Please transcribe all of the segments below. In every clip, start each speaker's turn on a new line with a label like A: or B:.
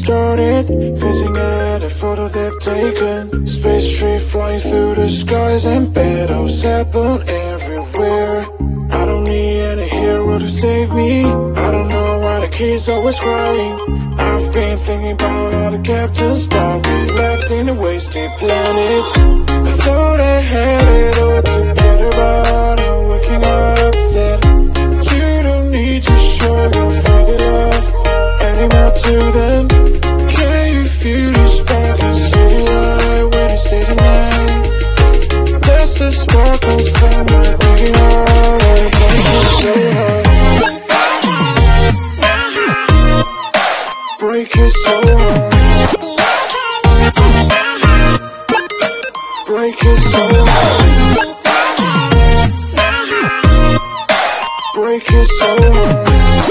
A: started, fizzing at a photo they've taken. Space tree flying through the skies, and battles happen everywhere. I don't need any hero to save me. I don't know why the kids always crying. I've been thinking about all the captains, but we left in a wasted planet. I thought I had it all together, but I'm waking up sad. You don't need to show your faded love anymore to them. Can you feel the spark in city light when you stay tonight? That's the sparkles from my beating heart, and it breaks me so hard. Break it so hard. Break it so hard. Break it so hard.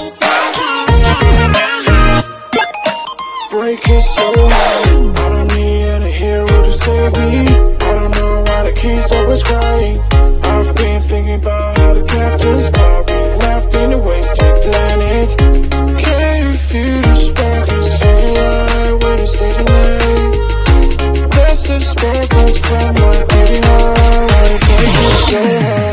A: Break it so hard. I don't need any hero to save me. I don't know why the kids always crying. I've been thinking about how the captains but we left in a wasted planet. Can you feel the spark in city light when you stay tonight? That's the sparkles from my beating heart, and it breaks me so hard.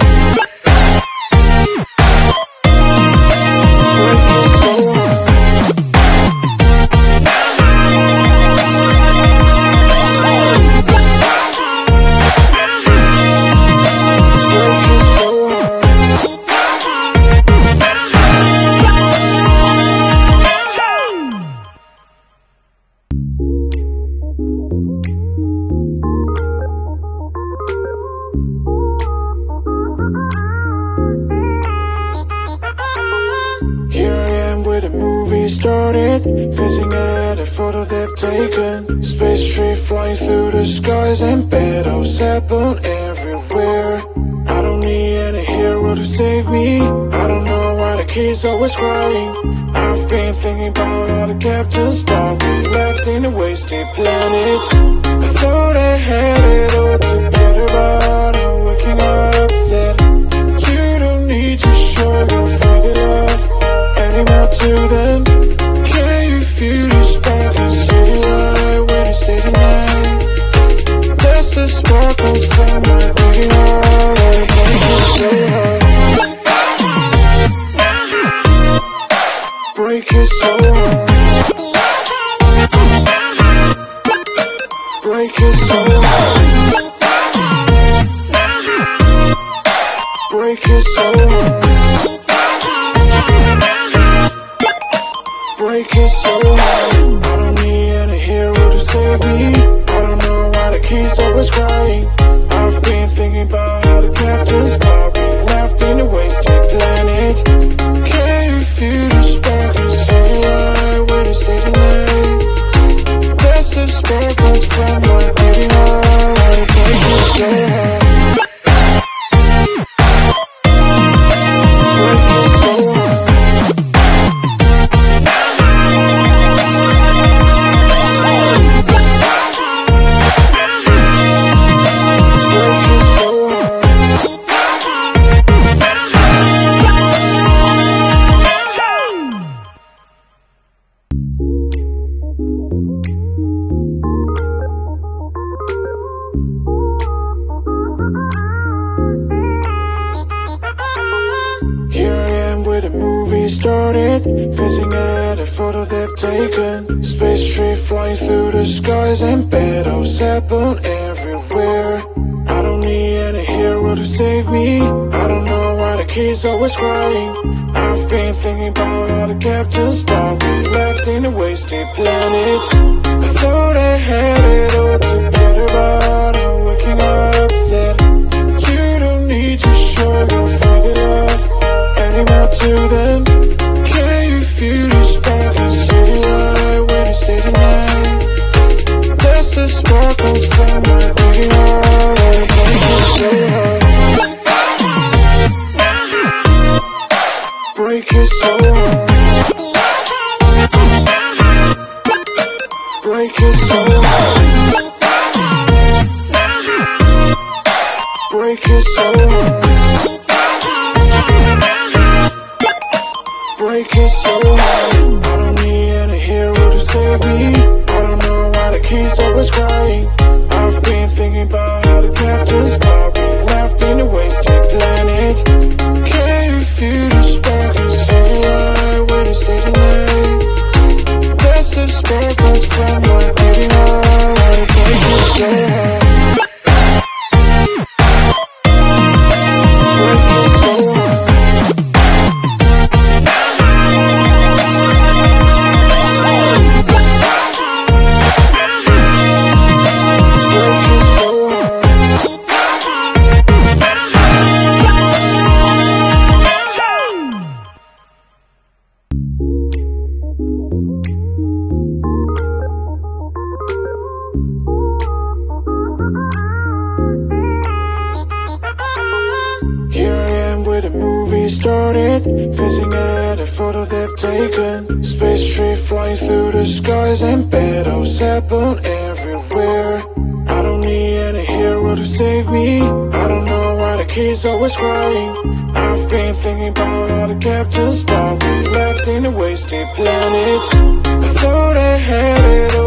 A: Started, fizzing at a photo they've taken. Space tree flying through the skies, and battles happen everywhere. I don't need any hero to save me. I don't know why the kids always crying. I've been thinking about all the captains, but we left in a wasted planet. I thought I had it all together, but I'm waking up sad. You don't need to show your faded love anymore to them. Feel the spark in city light when you stay tonight. That's the sparkles from my beating heart, and it breaks me so hard. Break it so hard. Break it so hard. Break it so hard. Break it so hard. I don't need any hero to save me. I don't know why the kids always crying. I've been thinking about how the captains but we left in a wasted planet. Can you feel the spark in city light when you stay tonight? That's the sparkles from my beating heart, and it breaks me so hard. Started, fizzing at a photo they've taken. Space tree flying through the skies, and battles happen everywhere. I don't need any hero to save me. I don't know why the kids always crying. I've been thinking about all the captains, but we left in a wasted planet. I thought I had it all together, but I'm waking up sad. You don't need to show your faded love anymore to them. Feel the spark in city light when you stay tonight. That's the sparkles from my beating heart, and it breaks me so hard. Break it so hard. Break it so hard. Break it so hard. Break it so hard. I don't need any hero to save me. always crying. I've been thinking about how the captain's bar we left in a wasted planet. Can you feel the spark and see the light when you stay the night? That's the sparkles from my beating heart. Wanna break you so hard. Break you so hard. Here I am where the movie started, facing at a photo they've taken. Space tree flying through the skies and battles happen everywhere. I don't need any hero to save me. I don't know why the kids always crying. I've been thinking about how the captain's bar we left in a wasted planet. I thought I had it all.